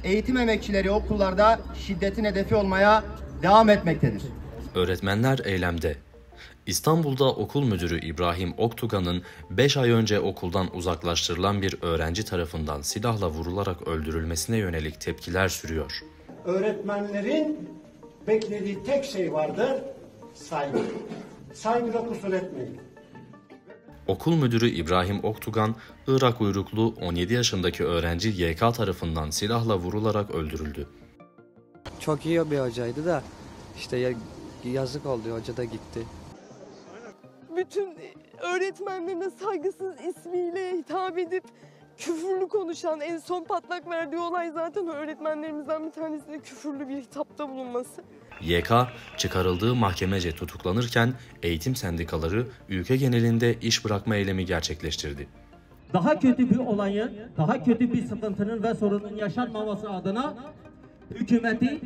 eğitim emekçileri okullarda şiddetin hedefi olmaya devam etmektedir. Öğretmenler eylemde. İstanbul'da okul müdürü İbrahim Oktugan'ın 5 ay önce okuldan uzaklaştırılan bir öğrenci tarafından silahla vurularak öldürülmesine yönelik tepkiler sürüyor. Öğretmenlerin beklediği tek şey vardır, saygı. Saygıda kusur etmeyin. Okul müdürü İbrahim Oktugan, Irak uyruklu 17 yaşındaki öğrenci YK tarafından silahla vurularak öldürüldü. Çok iyi bir hocaydı da işte yazık oldu, hoca da gitti. Bütün öğretmenlerine saygısız ismiyle hitap edip küfürlü konuşan, en son patlak verdiği olay zaten öğretmenlerimizden bir tanesine küfürlü bir hitapta bulunması. YK çıkarıldığı mahkemece tutuklanırken eğitim sendikaları ülke genelinde iş bırakma eylemi gerçekleştirdi. Daha kötü bir olayın, daha kötü bir sıkıntının ve sorunun yaşanmaması adına hükümeti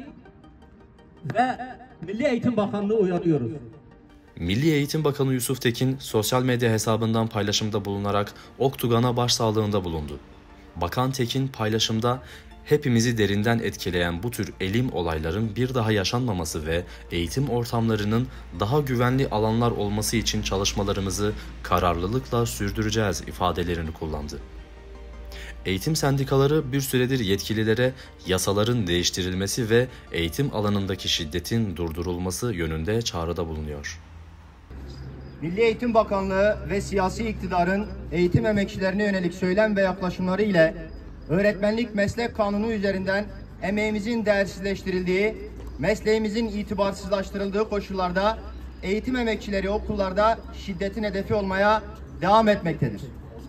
ve Milli Eğitim Bakanlığı uyarıyoruz. Milli Eğitim Bakanı Yusuf Tekin sosyal medya hesabından paylaşımda bulunarak Oktugan'a başsağlığında bulundu. Bakan Tekin paylaşımda hepimizi derinden etkileyen bu tür elim olayların bir daha yaşanmaması ve eğitim ortamlarının daha güvenli alanlar olması için çalışmalarımızı kararlılıkla sürdüreceğiz ifadelerini kullandı. Eğitim sendikaları bir süredir yetkililere yasaların değiştirilmesi ve eğitim alanındaki şiddetin durdurulması yönünde çağrıda bulunuyor. Milli Eğitim Bakanlığı ve siyasi iktidarın eğitim emekçilerine yönelik söylem ve yaklaşımları ile öğretmenlik meslek kanunu üzerinden emeğimizin değersizleştirildiği, mesleğimizin itibarsızlaştırıldığı koşullarda eğitim emekçileri okullarda şiddetin hedefi olmaya devam etmektedir.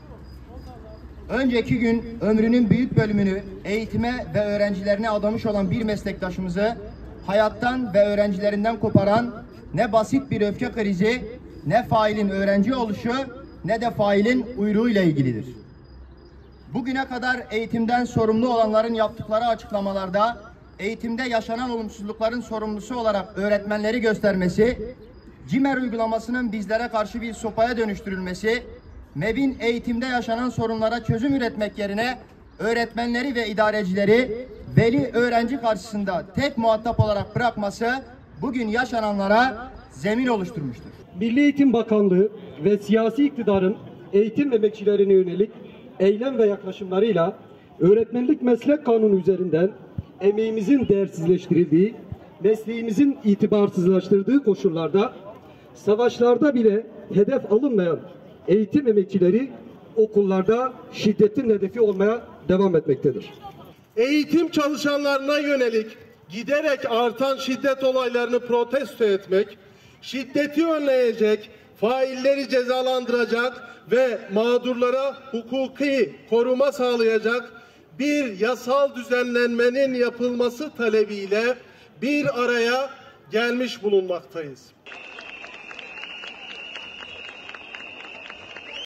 Önceki gün ömrünün büyük bölümünü eğitime ve öğrencilerine adamış olan bir meslektaşımızı hayattan ve öğrencilerinden koparan ne basit bir öfke krizi, ne failin öğrenci oluşu, ne de failin uyruğuyla ilgilidir. Bugüne kadar eğitimden sorumlu olanların yaptıkları açıklamalarda eğitimde yaşanan olumsuzlukların sorumlusu olarak öğretmenleri göstermesi, CİMER uygulamasının bizlere karşı bir sopaya dönüştürülmesi, MEB'in eğitimde yaşanan sorunlara çözüm üretmek yerine öğretmenleri ve idarecileri veli öğrenci karşısında tek muhatap olarak bırakması bugün yaşananlara zemin oluşturmuştur. Milli Eğitim Bakanlığı ve siyasi iktidarın eğitim emekçilerine yönelik eylem ve yaklaşımlarıyla öğretmenlik meslek kanunu üzerinden emeğimizin değersizleştirildiği, mesleğimizin itibarsızlaştırdığı koşullarda savaşlarda bile hedef alınmayan eğitim emekçileri okullarda şiddetin hedefi olmaya devam etmektedir. Eğitim çalışanlarına yönelik giderek artan şiddet olaylarını protesto etmek, şiddeti önleyecek, failleri cezalandıracak ve mağdurlara hukuki koruma sağlayacak bir yasal düzenlenmenin yapılması talebiyle bir araya gelmiş bulunmaktayız.